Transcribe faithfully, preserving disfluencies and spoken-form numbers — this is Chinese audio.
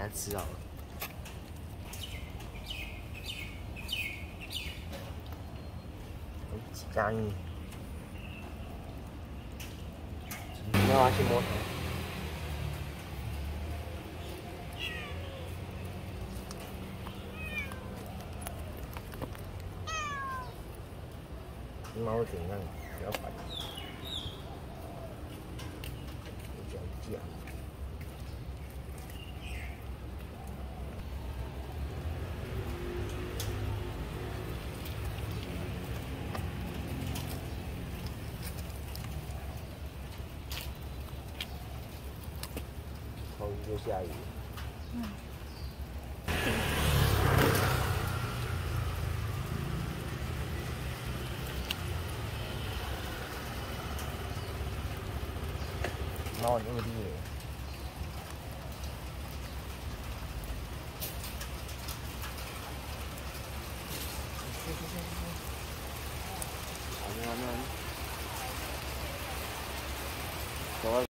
它吃好了。几干，你要去摸头。猫怎样？不要烦。你讲讲。后天就下雨。嗯。猫那么低。去去去去去。好的好的。走啊。